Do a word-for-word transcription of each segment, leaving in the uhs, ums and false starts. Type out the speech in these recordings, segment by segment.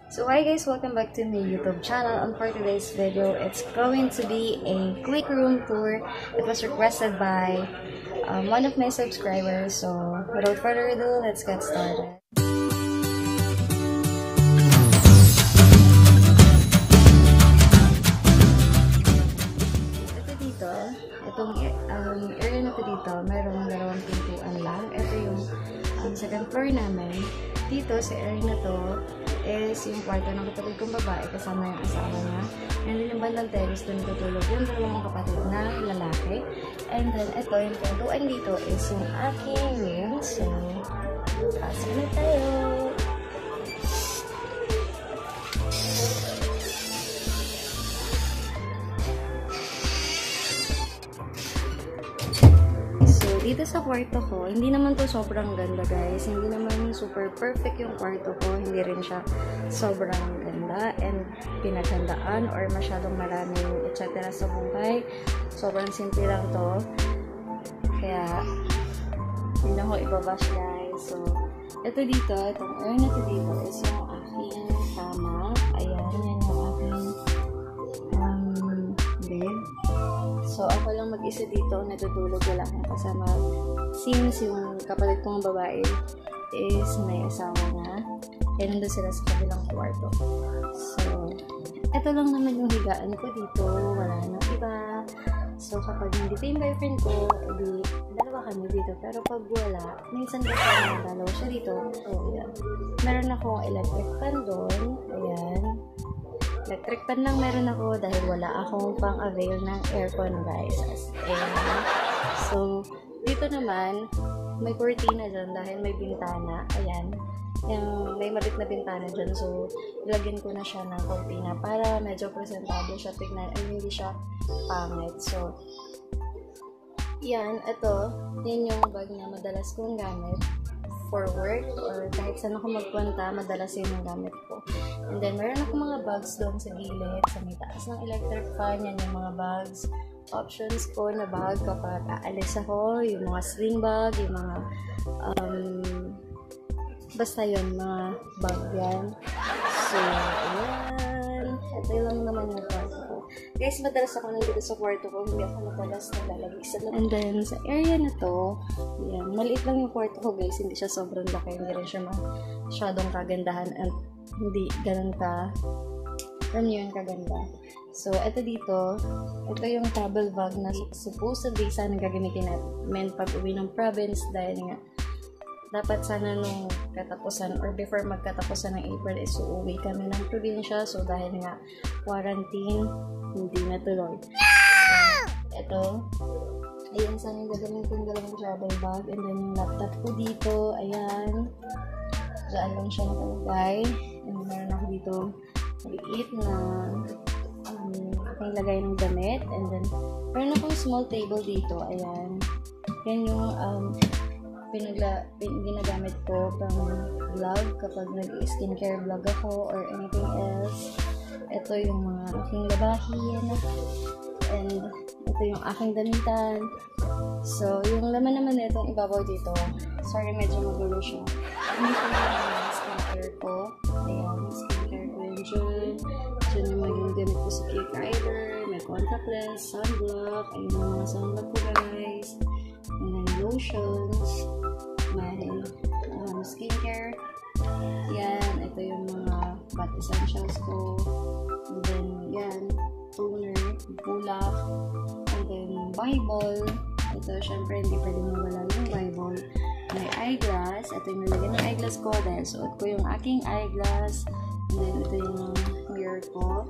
So hi guys, welcome back to my YouTube channel, and for today's video, it's going to be a quick room tour. It was requested by um, one of my subscribers, so without further ado, let's get started. Ito dito, itong um, area na ito dito, mayroong dalawang pintuan lang. Ito yung um, second floor namin. Dito sa area na to is yung kwarto ng kapatid kong babae kasama yung asawa niya. And then yung bandang terrace doon tutulog yung dalawang kapatid na lalaki. And then ito yung pintuan dito is yung aking room. So, pasok na tayo! Dito sa kwarto ko, hindi naman to sobrang ganda guys. Hindi naman super perfect yung kwarto ko. Hindi rin siya sobrang ganda and pinaghandaan or masyadong maraming et cetera sa buhay. Sobrang simple lang to. Kaya, hindi na ko ibabash guys. So, ito dito, itong area na ito dito is yung aking kama. Ayan, yan yung aking um, bed. So, ako lang mag-isa dito, natutulog, wala akong kasama. Since yung kapatid kong babae is may asawa na, kaya nandun sila sa kabilang kwarto. So, eto lang naman yung higaan ko dito, wala nang iba. So, kapag nandito yung boyfriend ko, edi, dalawa kami dito. Pero pag wala, minsan kasi na dalawa siya dito. So, yan. Meron akong electric fan doon. Ayan. Electric fan lang meron ako dahil wala akong pang-avail ng aircon guys. And, so, dito naman, may cortina dyan dahil may bintana. Ayan. Yung may malit na bintana dyan. So, ilagyan ko na siya ng cortina para medyo presentable siya tignan. Ay, hindi siya pangit. So, yan. Ito, yan yung bag na madalas kong gamit for work or kahit saan ako magpunta, madalas yun yung gamit ko. And then, meron ako mga bags doon sa gilid, sa may taas ng electric fan. Yan yung mga bags, options ko na bag kapag aalis ako, yung mga sling bag, yung mga, um, basta yun, mga bag yan. So, ayan. Ito lang naman yung kwarto ko. Guys, madalas ako nandito sa kwarto ko, hindi ako madalas nalalagay sa loob. And then, sa area na to, yan, maliit lang yung kwarto ko guys, hindi siya sobrang laki, hindi rin siya masyadong kagandahan at hindi ganun ka, ganun yun kaganda. So, ito dito, ito yung travel bag na supposedly sana gagamitin namin pag uwi ng province dahil nga, dapat sana nung katapusan or before magkatapusan ng April is uuwi kami ng probinsya. So, dahil nga quarantine, hindi natuloy. So, ito, ayan sana yung gagamitin dalawang travel bag. And then yung laptop ko dito, ayan. Diyan lang siya nakalagay. And then meron ako dito maliit na um, aking lagay ng damit. And then meron akong small table dito, ayan. Yan yung um, pinagla, pin, ginagamit ko pang vlog kapag nag-skincare vlog ako or anything else. Ito yung mga aking labahin and ito yung aking damitan. So, yung laman naman na itong ibabaw dito, sorry medyo magulo siya. Hindi ko yung mga skincare ko. Ayan, skincare ko yun dyan. Dyan yung maging gamit ko sa cake rider, may contact lens, sunblock, ayun yung mga sunblock ko guys. And then lotions, may um, skincare. Yan, ito yung mga bath essentials ko. And then, yan, toner, bulak. And then, Bible. Ito, syempre, hindi pwede mawala yung Bible. May eyeglass. Ito yung nilagyan ng eyeglass ko dahil suot ko yung aking eyeglass. And then, ito yung mirror ko.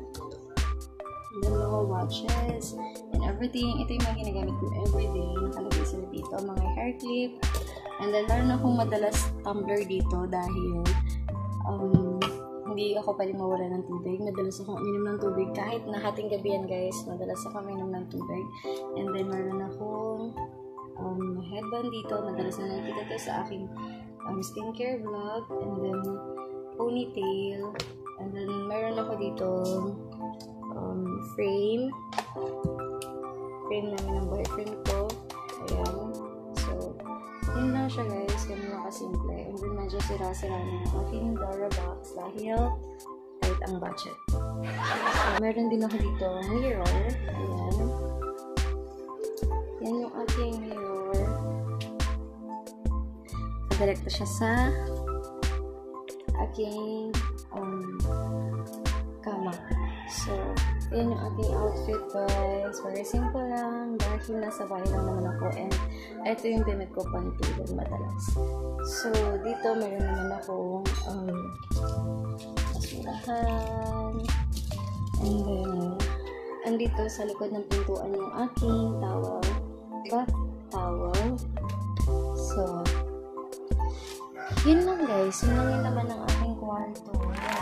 And then, mga watches. And everything. Ito yung mga ginagamit ko everyday. Nakalagay sila dito. Mga hair clip. And then, meron akong madalas tumbler dito dahil um, hindi ako pwedeng mawala ng tubig. Madalas akong uminom ng tubig. Kahit na hating gabi yan, guys. Madalas ako uminom ng tubig. And then, meron akong um, headband dito. Madalas na nakikita to sa aking um, skincare vlog. And then, ponytail. And then, meron ako dito um, frame. Frame namin ng boyfriend ko. Ayan. So, yun lang siya guys. Ganun lang kasimple. And then medyo sira-sira na yung aking Dora box dahil maliit ang budget. So, meron din ako dito mirror. Ayan. Yan yung aking mirror. Direkto siya sa aking um, kama. So, yan yung ating outfit, guys. Very simple lang. Dahil nasa bahay lang naman ako. And ito yung gamit ko pantulog madalas. So, dito meron naman akong um, basurahan. And then, andito sa likod ng pintuan yung aking towel. Bath towel. So, yun lang guys. Yun lang yung naman ng aking kwarto.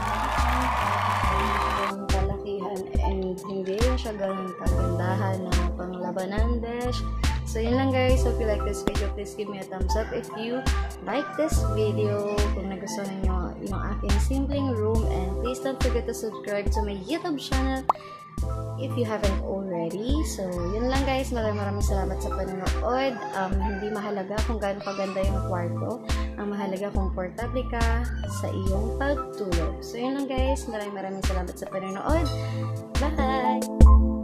Yung palakihan. And hindi siya ganun kagandahan na panglabanan dash. So, yun lang guys. So, if you like this video, please give me a thumbs up. If you like this video, kung nagustuhan nyo yung aking simpleng room, and please don't forget to subscribe to my YouTube channel if you haven't already. So, yun lang guys. Maraming maraming salamat sa panonood. Um, hindi mahalaga kung gaano kaganda yung kwarto. Ang mahalaga kung portable ka sa iyong pagtulog. So, yun lang guys. Maraming maraming salamat sa panonood. Bye!